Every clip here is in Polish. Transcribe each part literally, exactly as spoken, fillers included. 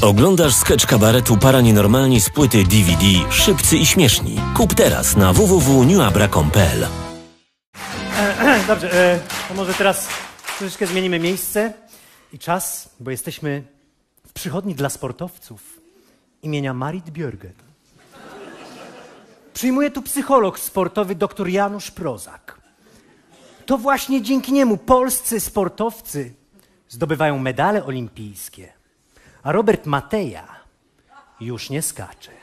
Oglądasz sketch kabaretu Paranienormalni z płyty D V D Szybcy i Śmieszni. Kup teraz na w w w kropka new abra kropka com kropka p l. E, dobrze, e, to może teraz troszeczkę zmienimy miejsce i czas, bo jesteśmy w przychodni dla sportowców imienia Marit Björgen. Przyjmuje tu psycholog sportowy dr Janusz Prozak. To właśnie dzięki niemu polscy sportowcy zdobywają medale olimpijskie, a Robert Mateja już nie skacze.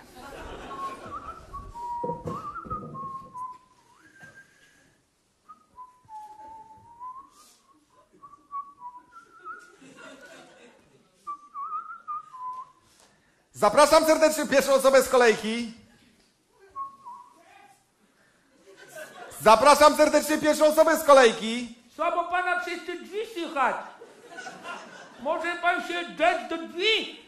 Zapraszam serdecznie pierwszą osobę z kolejki. Zapraszam serdecznie pierwszą osobę z kolejki. Słabo pana przez te drzwi słychać. Może pan się dać do drzwi?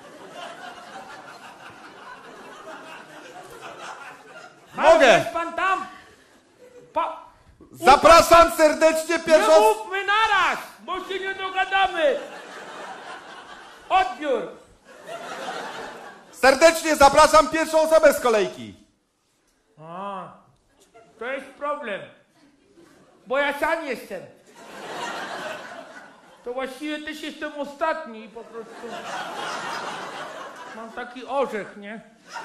Mogę. Jest pan tam? Pa... Zapraszam serdecznie pierwszą... Nie mówmy naraz, bo się nie dogadamy. Odbiór. Serdecznie zapraszam pierwszą osobę z kolejki. A, to jest problem. Bo ja sam jestem. To właściwie też jestem ostatni i po prostu mam taki orzech, nie?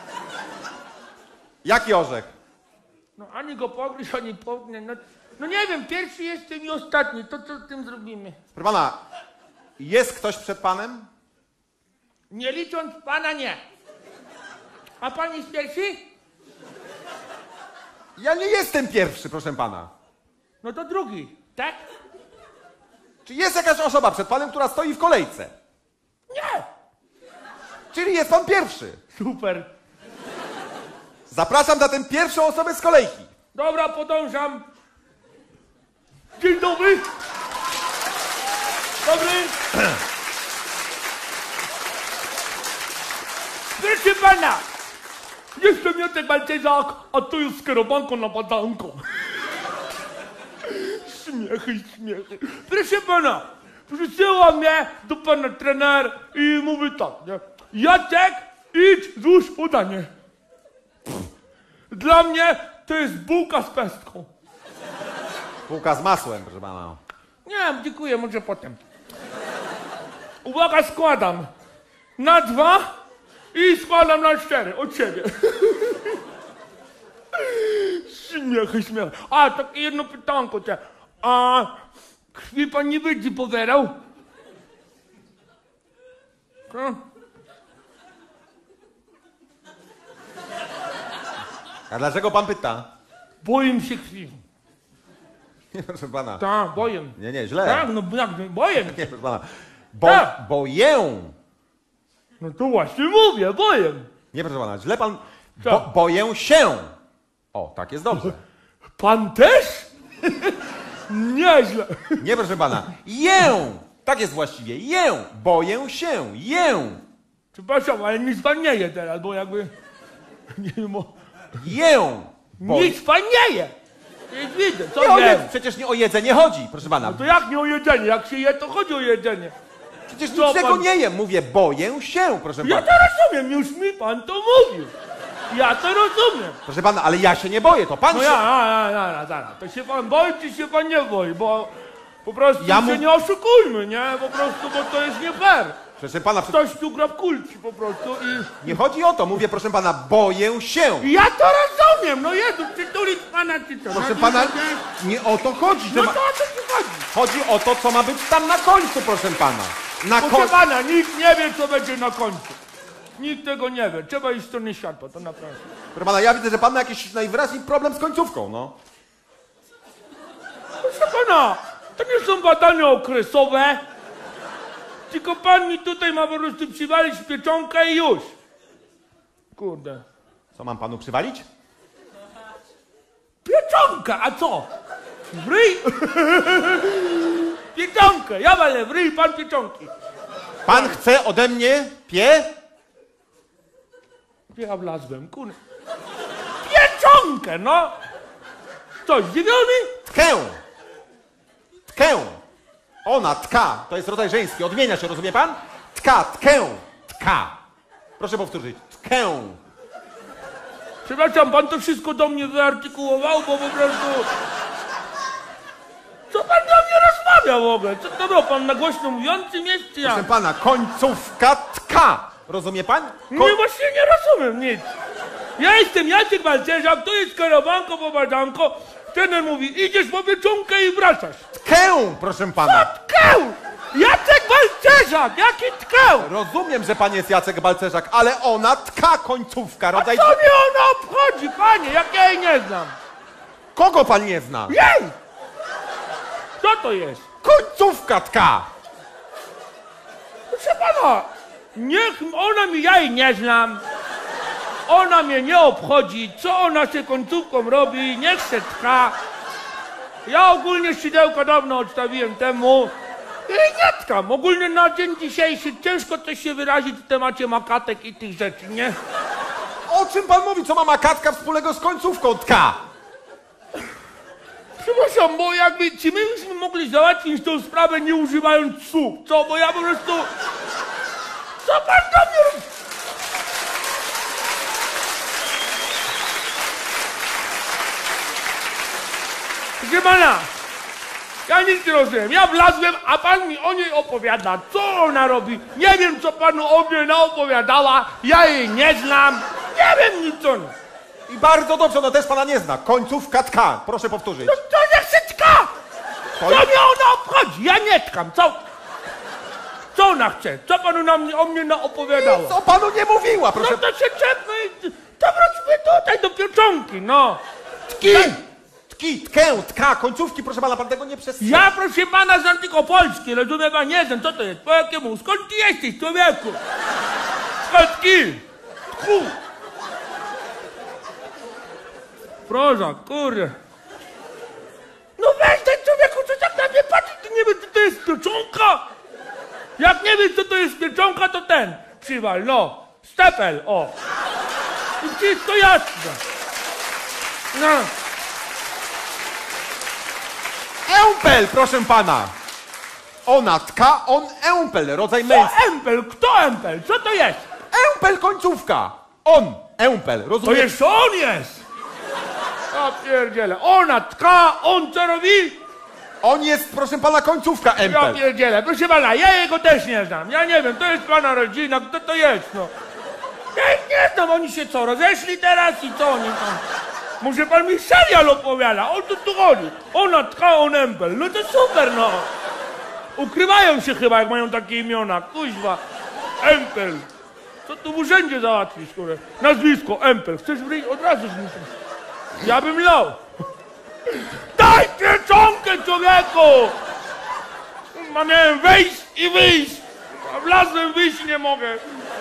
Jaki orzech? No ani go pogryź, ani pognie. No, no nie wiem, pierwszy jestem i ostatni. To co z tym zrobimy? Proszę pana, jest ktoś przed panem? Nie licząc pana, nie. A pan jest pierwszy? Ja nie jestem pierwszy, proszę pana. No to drugi, tak? Czy jest jakaś osoba przed panem, która stoi w kolejce? Nie! Czyli jest pan pierwszy. Super. Zapraszam zatem pierwszą osobę z kolejki. Dobra, podążam. Dzień dobry. Dobry. Proszę pana. Jestem Jacek Balcezak, a to jest skierowanko na badanko. Śmiechy, śmiechy. Proszę pana, przysyła mnie do pana trener i mówi tak, nie? Jacek, idź, złóż podanie. Dla mnie to jest bułka z pestką. Bułka z masłem, proszę pana. Nie, dziękuję, może potem. Uwaga, składam. Na dwa i składam na cztery, od siebie. Śmiechy, śmiechy. A, takie jedno pytanko. Te. A krwi pan nie będzie pobierał? Hmm? A dlaczego pan pyta? Boję się krwi. Nie, proszę pana. Tak, boję. Nie, nie, źle. Tak, no jak, boję. Nie, proszę pana. Bo, Tak. boję. No to właśnie mówię, boję. Nie, proszę pana, źle pan... Co? Bo, boję się. O, tak jest dobrze. Pan też? Nieźle. Nie, proszę pana.Ję. Tak jest właściwie.Ję. Boję się.Ję. Przepraszam, ale nic pan nie je teraz, bo jakby... Nie wiem, o... Ję. Bo... Nic pan nie je. Nie widzę, co Nie o nie? jed... Przecież nie o jedzenie chodzi, proszę pana. No to jak nie o jedzenie? Jak się je, to chodzi o jedzenie. Przecież co niczego pan- nie jem. Mówię, boję się, proszę Ja pana. to rozumiem, już mi pan to mówił. Ja to rozumiem. Proszę pana, ale ja się nie boję, to pan No się... ja, ja, ja, ja, zaraz. To się pan boi, czy się pan nie boi? Bo po prostu Ja się mu- nie oszukujmy, nie? Po prostu, bo to jest nie fair. Proszę pana, Ktoś tu gra w kulci po prostu i... nie chodzi o to. Mówię, proszę pana, boję się. Ja to rozumiem, no Jezu, przytulić pana czy co? Proszę No, pana, nie- nie o to chodzi. Że No ma... to o co ci chodzi? Chodzi o to, co ma być tam na końcu, proszę pana. Na Proszę końcu... pana, nikt nie wie, co będzie na końcu. Nikt tego nie wie. Trzeba iść w stronę światła, to naprawdę. Proszę pana, ja widzę, że pan ma jakiś najwyraźniej problem z końcówką, no. Proszę pana, to nie są badania okresowe. Tylko pan mi tutaj ma po prostu przywalić pieczonkę i już. Kurde. Co mam panu przywalić? Pieczonka, a co? W ryj? Pieczonkę, ja walę w ryj, pan pieczonki. Pan chce ode mnie pie... Ja wlazłem, kurde. Pieczonkę, no! Co, zdziwiony? Tkę. Tkę. Ona, tka. To jest rodzaj żeński. Odmienia się, rozumie pan? Tka, tkę. tka. Proszę powtórzyć. Tkę. Przepraszam, pan to wszystko do mnie wyartykułował, bo po prostu... Co pan do mnie rozmawia w ogóle? Co to było? Pan na głośno mówiącym jest, czy ja? Proszę pana, końcówka tka. Rozumie pan? Koń... Nie, właśnie nie rozumiem nic. Ja jestem Jacek Balcerzak, to jest kierowanko, powadanko. Trener mówi, idziesz po pieczonkę i wracasz. Tkę, proszę pana. Tkę! Jacek Balcerzak, jaki tkę? Rozumiem, że pan jest Jacek Balcerzak, ale ona tka końcówka. A Rodzaj... co mnie ona obchodzi, panie, jak ja jej nie znam? Kogo pan nie zna? Jej! Co to jest? Końcówka tka. Proszę pana, niech ona mi, ja jej nie znam. Ona mnie nie obchodzi, co ona się końcówką robi, niech się tka. Ja ogólnie szydełko dawno odstawiłem temu i nie tkam. Ogólnie na dzień dzisiejszy ciężko coś się wyrazić w temacie makatek i tych rzeczy, nie? O czym pan mówi? Co ma makatka wspólnego z końcówką tka? Przepraszam, bo jakby, czy my byśmy mogli załatwić tą sprawę nie używając słów, co? Bo ja po prostu... Co pan do mnie robi? Proszę pana, ja nic nie rozumiem. Ja wlazłem, a pan mi o niej opowiada. Co ona robi? Nie wiem, co panu o mnie naopowiadała. Ja jej nie znam. Nie wiem nic o niej. I bardzo dobrze, ona też pana nie zna. Końcówka tka. Proszę powtórzyć. To, to niech się tka! Co mnie ona obchodzi? Ja nie tkam. Co? Co ona chce? Co panu na mnie, o mnie naopowiadała? Co panu nie mówiła, proszę... No to się czepmy i... To wróćmy tutaj do pieczonki, no. Tki! Tki, tkę, tka, końcówki, proszę pana, pan tego nie przestrzega. Ja, proszę pana, znam tylko polski, rozumie pan? Nie znam, co to jest? Po jakiemu? Skąd ty jesteś, człowieku? Skąd ty? Tchu! Proza, kurde. No weź ten człowieku, co tak na mnie patrzy, ty nie wiesz, co to jest pieczonka? Jak nie wiesz, co to jest pieczonka, to ten. Przywal, no. Stepel, o. I wszystko jasne. No. Empel, proszę pana. Ona tka, on empel, rodzaj męski. Co empel? Kto empel? Co to jest? Empel, końcówka. On, empel, To rozumie? jeszcze on jest! Ja pierdzielę. Ona tka, on co robi? On jest, proszę pana, końcówka Ja empel. pierdzielę. Proszę pana, ja jego też nie znam. Ja nie wiem, to jest pana rodzina, kto to jest, no. Ja ich nie znam, oni się co, rozeszli teraz i co oni tam? Może pan mi serial opowiada, o co tu chodzi? Ona tka, on empel. No to super, no. Ukrywają się chyba, jak mają takie imiona. Kuźwa. Empel. Co tu w urzędzie załatwisz, kurde? Nazwisko, Empel. Chcesz wyjść od razu z nim? Ja bym lał. Daj pieczonkę, człowieku! Ma miałem wejść i wyjść. A wlazłem, wyjść nie mogę.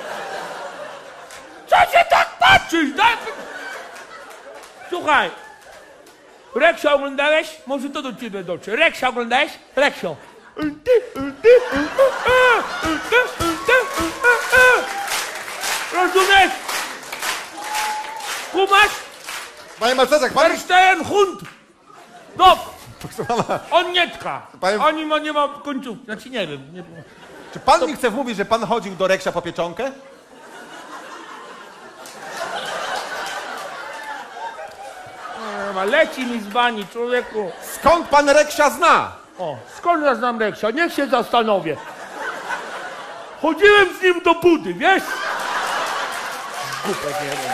Co się tak patrzysz? Daj... Słuchaj. Reksia oglądałeś? Może to do ciebie dotrze. Reksia oglądałeś? Reksio. Rozumiesz? Kumasz? Panie Balcerzak, pan... Verstehen Hund! No! Proszę pana, On nie tka. Panie- On nie ma, nie ma końcówki. Znaczy nie wiem. Nie... czy pan mi chce wmówić, że pan chodził do Reksia po pieczonkę? Kurwa, leci mi z bani, człowieku. Skąd pan Reksia zna? O, skąd ja znam Reksia? Niech się zastanowię. Chodziłem z nim do budy, wiesz? Głupek jeden.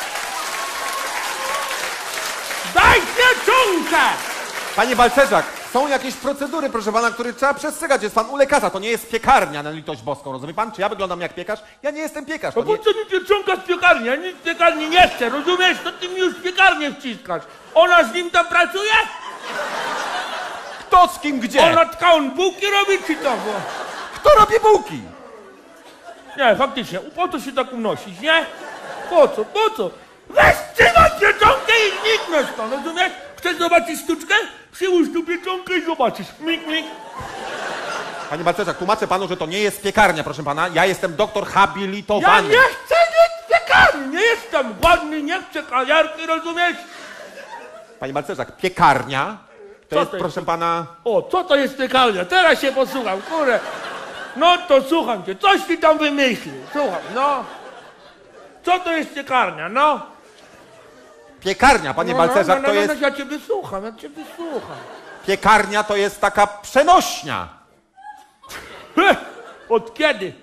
Daj pieczonkę! Panie Balcerzak, są jakieś procedury, proszę pana, które trzeba przestrzegać. Jest pan u lekarza, to nie jest piekarnia na litość boską, rozumie pan? Czy ja wyglądam jak piekarz? Ja nie jestem piekarz. No To nie... po co mi pieczonka z piekarni? Ja nic z piekarni nie chcę, rozumiesz? To ty mi już piekarnię wciskasz. Ona z nim tam pracuje? Kto z kim gdzie? Ona tka, on bułki robi czy to? Bo... Kto robi bułki? Nie, faktycznie, po co się tak unosić, nie? Po co, po co? Weź trzymaj pieczonkę i zniknę stąd, rozumiesz? Chcesz zobaczyć sztuczkę? Przyłóż tu pieczonkę i zobaczysz. Mik, mik. Panie Balcerzak, tłumaczę panu, że to nie jest piekarnia, proszę pana. Ja jestem doktor Ja habilitowany. nie chcę nic piekarni, nie jestem głodny, nie chcę kawiarki, rozumiesz? Panie Balcerzak, piekarnia to Co jest, to jest? proszę pana... O, co to jest piekarnia? Teraz się posłucham, kurde. No to słucham cię, coś ty tam wymyślił. Słucham, no. Co to jest piekarnia, no? Piekarnia, panie no, Balcerzak, no, no, to no, jest... No, ja ciebie słucham, ja ciebie słucham. Piekarnia to jest taka przenośnia. Heh, od kiedy?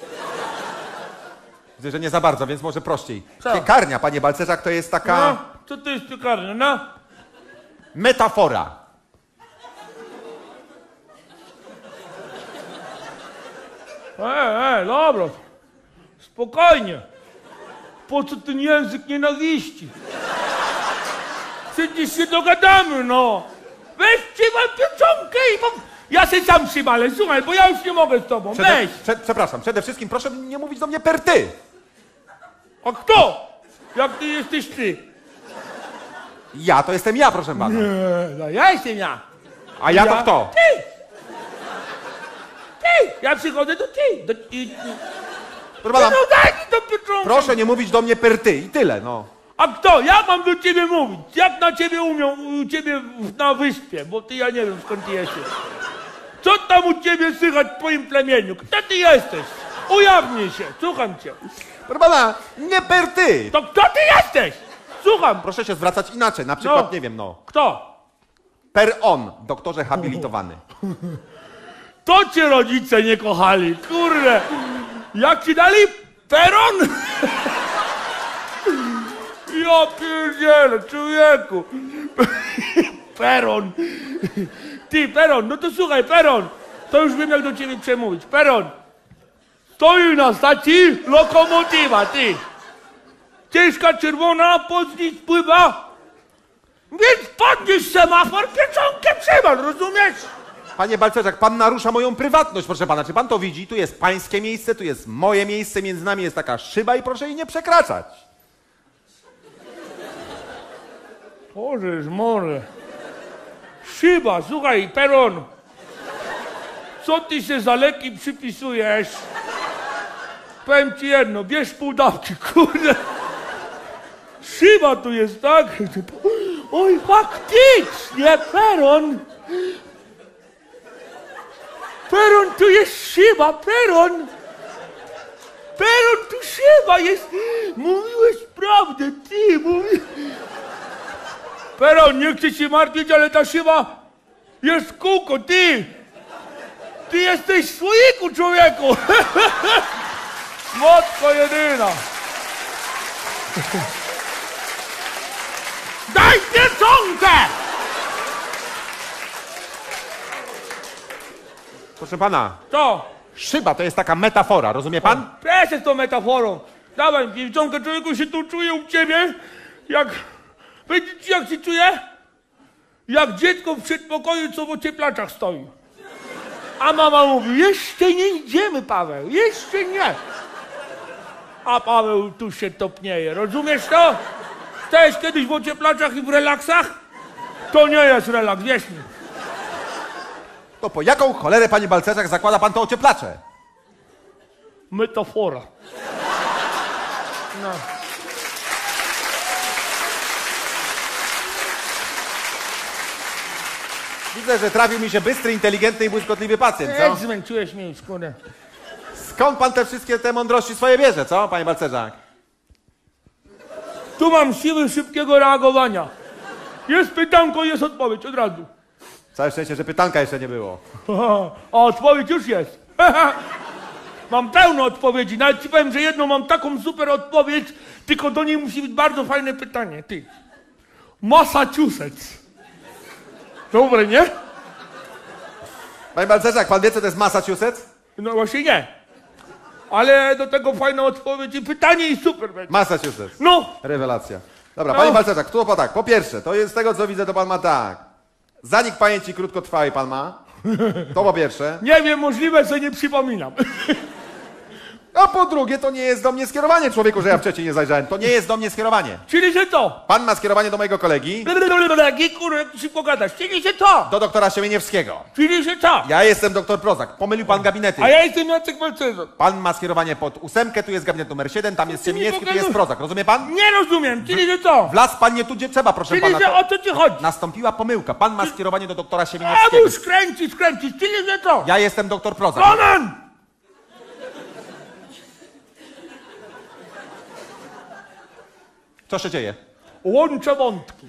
Widzę, że nie za bardzo, więc może prościej. Co? Piekarnia, panie Balcerzak, to jest taka... No, co to jest piekarnia, no? Metafora. E, e, dobra. Spokojnie. Po co ten język nienawiści? Przecież się dogadamy, no. Weź trzymaj pieczonkę i... Po... Ja się sam trzymam, słuchaj, bo ja już nie mogę z tobą. Przede, Weź. prze, przepraszam, przede wszystkim proszę nie mówić do mnie per ty. A kto? Jak ty jesteś ty? Ja to jestem ja, proszę pana. Nie, no ja jestem ja. A ja, to Ja? kto? Ty! Ty! Ja przychodzę do ty. Do, i, i. Proszę pana, No daj mi tą pieczonkę. proszę nie mówić do mnie per ty i tyle, no. A kto? Ja mam do ciebie mówić. Jak na ciebie umią, u ciebie w- na wyspie, bo ty ja nie wiem skąd ty jesteś. Co tam u ciebie słychać w twoim plemieniu? Kto ty jesteś? Ujawnij się, słucham cię. Proszę pana, nie per ty. To kto ty jesteś? Słucham. Proszę się zwracać inaczej, na przykład, No. nie wiem, no. Kto? Per on, doktorze habilitowany. To cię rodzice nie kochali, kurde. Jak ci dali peron? Ja pierdzielę, człowieku. Peron. Ty, peron, no to słuchaj, peron. To już wiem, jak do ciebie przemówić. Peron. Stoi na stacji lokomotywa, ty. Ciężka czerwona, pod niej spływa. Więc podnieś semafor, pieczonkę trzeba, rozumiesz? Panie Balcerzak, pan narusza moją prywatność, proszę pana. Czy pan to widzi? Tu jest pańskie miejsce, tu jest moje miejsce, między nami jest taka szyba i proszę jej nie przekraczać. Bożeż może. Szyba, słuchaj, peron. Co ty się za leki przypisujesz? Powiem ci jedno, bierz pół dawki, kurde. Szyba tu jest, tak? Oj, faktycznie, peron. Peron, tu jest szyba, peron. Peron, tu szyba jest. Mówiłeś prawdę, ty, mówiłeś. Peron, nie chcę się martwić, ale ta szyba jest w kółko, ty. Ty jesteś w słoiku, człowieku. Matko jedyna. Daj pieczonkę! Proszę pana, To, szyba to jest taka metafora, rozumie pan? proszę z tą metaforą. Dawaj pieczonkę, człowieku, się tu czuję u ciebie, jak... Wiecie, jak się czuję? Jak dziecko w przedpokoju, co w ocieplaczach stoi. A mama mówi, jeszcze nie idziemy, Paweł, jeszcze nie. A Paweł tu się topnieje, rozumiesz to? Stałeś kiedyś w ocieplaczach i w relaksach? To nie jest relaks, wierz mi. To po jaką cholerę, panie Balcerzak, zakłada pan to ocieplacze? Metafora. No. Widzę, że trafił mi się bystry, inteligentny i błyskotliwy pacjent, Ej, co? zmęczyłeś mnie już, kurde. Skąd pan te wszystkie te mądrości swoje bierze, co, panie Balcerzak? Tu mam siły szybkiego reagowania. Jest pytanko, jest odpowiedź, od razu. Całe szczęście, że pytanka jeszcze nie było. A odpowiedź już jest. Mam pełno odpowiedzi. Nawet ci powiem, że jedną mam taką super odpowiedź, tylko do niej musi być bardzo fajne pytanie. Ty. Massachusetts. Dobre, nie? Panie Balcerzak, pan wie, co to jest Massachusetts? No właśnie nie. Ale do tego fajna odpowiedź i pytanie i super będzie. Massachusetts. No, Rewelacja. Dobra, No. panie Balcerzak, tu po tak. Po pierwsze, to jest z tego, co widzę, to pan ma tak. Zanik pamięci krótkotrwały pan ma. To po pierwsze. nie wiem, możliwe, że nie przypominam. A po drugie, to nie jest do mnie skierowanie, człowieku, że ja wcześniej nie zajrzałem. To nie jest do mnie skierowanie. Czyli że to? Pan ma skierowanie do mojego kolegi, Jaki kurwa, jak szybko gadasz. Czyli że to? do doktora Siemieniewskiego. Czyli że to? Ja jestem doktor Prozak. Pomylił pan gabinety. A ja jestem Jacek Balcerzak. Pan ma skierowanie pod ósemkę, tu jest gabinet numer siedem, tam jest Ty mi Siemieniewski, tu pokażesz. jest Prozak. Rozumie pan? Nie rozumiem, czyli że to? Wlazł pan nie tu, gdzie trzeba, proszę Czyli pana. że To o co ci chodzi? nastąpiła pomyłka. Pan ma skierowanie do doktora A Siemieniewskiego. był skręcić, skręcić, czyli że to? Ja jestem doktor Prozak. Roman! Co się dzieje? Łączę wątki.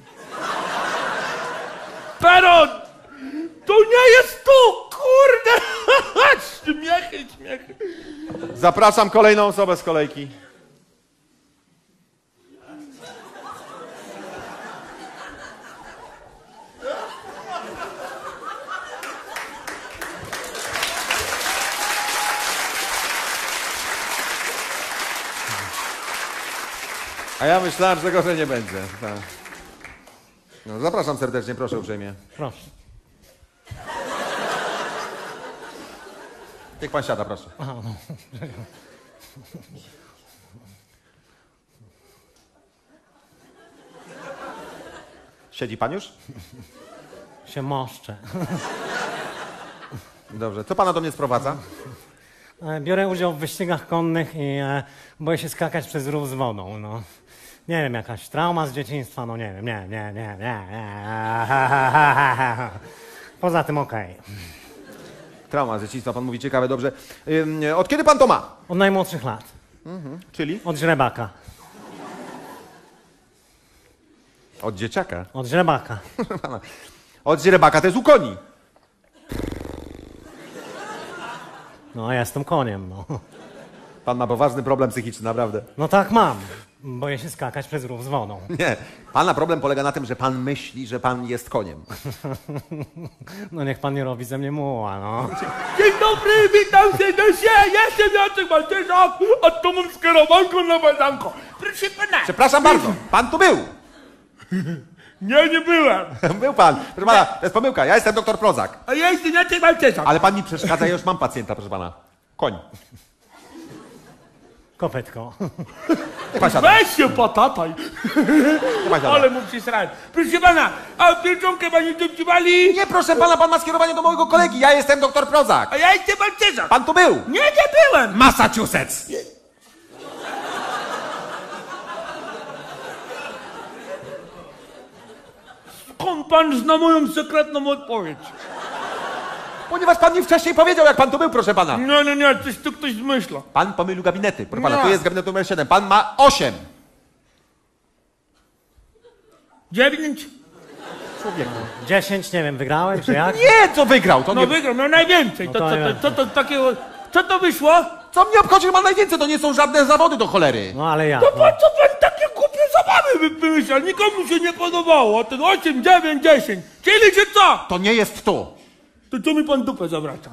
Peron! To nie jest tu! Kurde! Śmiechy, śmiechy. Zapraszam kolejną osobę z kolejki. A ja myślałem, że tego że nie będzie. Tak. No, zapraszam serdecznie, proszę uprzejmie. Proszę. Niech pan siada, proszę. Aha, no. Siedzi pan już? Się moszczę. Dobrze. Co pana do mnie sprowadza? E, Biorę udział w wyścigach konnych i e, boję się skakać przez rów z wodą, no. Nie wiem, jakaś trauma z dzieciństwa, no nie wiem, nie, nie, nie, nie, nie. Poza tym okej. Trauma z dzieciństwa, pan mówi ciekawe, dobrze. Ym, od kiedy pan to ma? Od najmłodszych lat. Mhm. Czyli? Od źrebaka. Od dzieciaka. Od źrebaka. Od źrebaka to jest u koni. No, ja jestem koniem, no. Pan ma poważny problem psychiczny, naprawdę. No tak mam. Boję się skakać przez rów z wodą. Nie. Pana problem polega na tym, że pan myśli, że pan jest koniem. No niech pan nie robi ze mnie muła, no. Dzień dobry, witam serdecznie. Jestem Jacek Balcerzak, a to mam skierowanko na badanko. Proszę pana. Przepraszam bardzo, pan tu był. Nie, nie byłem. Był pan. Proszę pana, to jest pomyłka. Ja jestem doktor Prozak. A ja jestem Jacek Balcerzak. Ale pan mi przeszkadza, ja już mam pacjenta, proszę pana. Koń. Kopytko. Pan siada. Weź się patataj. Pan siada. Ale mu przysrałem. Proszę pana, a pieczonkę pani dopcibali? Nie, proszę pana, pan ma skierowanie do mojego kolegi. Ja jestem doktor Prozak. A ja jestem Balcerzak. Pan tu był. Nie, nie byłem. Massachusetts. Skąd pan zna moją sekretną odpowiedź? Ponieważ pan mi wcześniej powiedział, jak pan tu był, proszę pana. Nie, nie, nie, coś tu ktoś zmyśla. Pan pomylił gabinety. Proszę pana, Nie. tu jest gabinet numer siedem. Pan ma osiem. Dziewięć? Człowieku. Dziesięć, nie wiem, wygrałem, czy jak? Nie, co wygrał, to No nie... wygrał, no najwięcej. No To, to co, ja. to, co to takiego... Co to wyszło? Co mnie obchodzi, że ma najwięcej, to nie są żadne zawody do cholery. No ale ja. To No. pan, co pan takie głupie zabawy wy- wymyślał? Nikomu się nie podobało. A ten osiem, dziewięć, dziesięć. Czyli że co? To nie jest tu. To co mi pan dupę zawraca?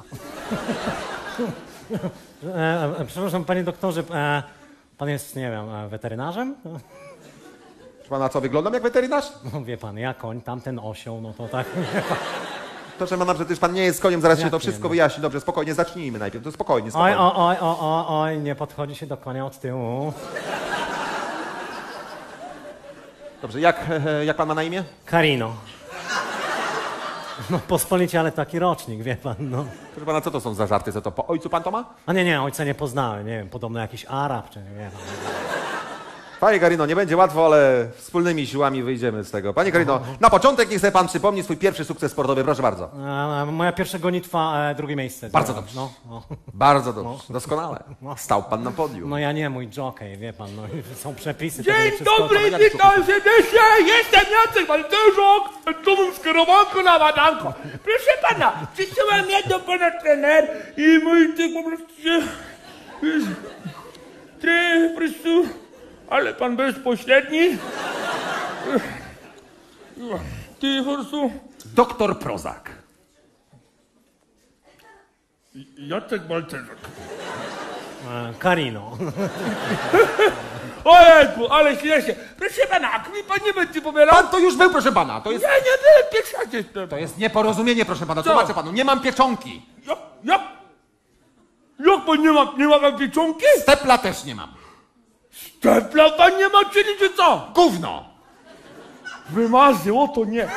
E, e, przepraszam, panie doktorze, e, pan jest, nie wiem, e, weterynarzem? Proszę pana, co, wyglądam jak weterynarz? No wie pan, ja koń, tamten osioł, no to tak. Proszę pana, przecież pan nie jest koniem, zaraz się Jak to nie, wszystko no. wyjaśni. Dobrze, spokojnie, zacznijmy najpierw. To spokojnie, Oj, spokojnie. oj, oj, oj, oj, oj, nie podchodzi się do konia od tyłu. Dobrze, jak, e, jak pan ma na imię? Karino. No pospolicie, ale taki rocznik, wie pan, no. Proszę pana, co to są za żarty? Co to po ojcu pan to ma? A nie, nie, ojca nie poznałem, nie wiem, podobno jakiś Arab, czy nie wiem. Panie Karino, nie będzie łatwo, ale wspólnymi siłami wyjdziemy z tego. Panie Karino, na początek niech sobie pan przypomni swój pierwszy sukces sportowy, proszę bardzo. E, moja pierwsza gonitwa, e, drugie miejsce. Bardzo zająłem. dobrze. No, no. Bardzo dobrze, doskonale. No. Stał pan na podium. No ja nie, mój jockey, wie pan, no są przepisy. tego nie Dzień przeskoczę. dobry, jak witam serdecznie. Jestem Jacek Balcerzak. Tu mam skierowanko na badanko. Proszę pana, przysyłam mnie do pana trener i mój ty po prostu się... Ty po prostu... Ale pan bezpośredni. Ty po prostu... Doktor Prozak. Jacek Balcerzak. E, Karino. Ojejku, ale śmiesznie. Proszę pana, jak mi pan nie będzie pobierał... Pan to już był, proszę pana. To jest, Ja nie byłem pierwszy raz jestem. to jest nieporozumienie, proszę pana. Co? Tłumaczę panu, nie mam pieczonki. Jak, jak? Jak pan nie ma, nie ma pan pieczonki? Stepla też nie mam. Stepla pan nie ma, czyli czy co? Gówno. Wymazy, o to nie.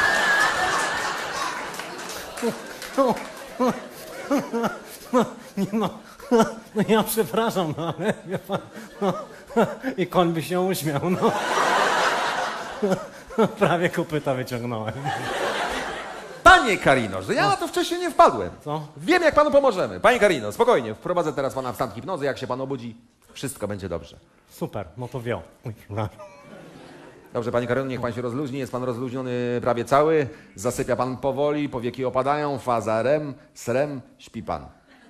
Nie, no, no ja przepraszam, no ale wie pan, no, i koń by się uśmiał, no. Prawie kopyta wyciągnąłem. Panie Karino, że ja na to wcześniej nie wpadłem. Co? Wiem, jak panu pomożemy. Panie Karino, spokojnie, wprowadzę teraz pana w stan hipnozy. Jak się pan obudzi, wszystko będzie dobrze. Super, no to wio. Uj, no. Dobrze, panie Karolu, niech pan się rozluźni. Jest pan rozluźniony prawie cały. Zasypia pan powoli, powieki opadają, faza R E M, S R E M, śpi pan.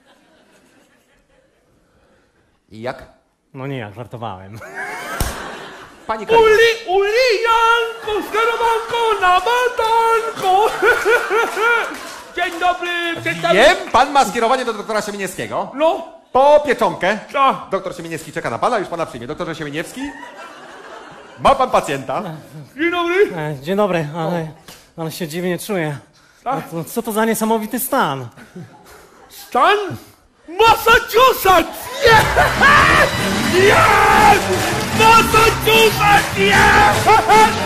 I jak? No nie, jak żartowałem. Pani Karolu. Uli, ulijanko, skierowanko na batanko. Dzień dobry, przedstawię... Wiem, pan ma skierowanie do doktora Siemieniewskiego. No, Po pieczonkę. co? Doktor Siemieniewski czeka na pana, już pana przyjmie. Doktorze Siemieniewski, ma pan pacjenta. Dzień dobry. E, dzień dobry, ale, ale się dziwnie czuję. Tak? No, co to za niesamowity stan? Stan? Massachusetts! Yes! Yes! Massachusetts! Yes!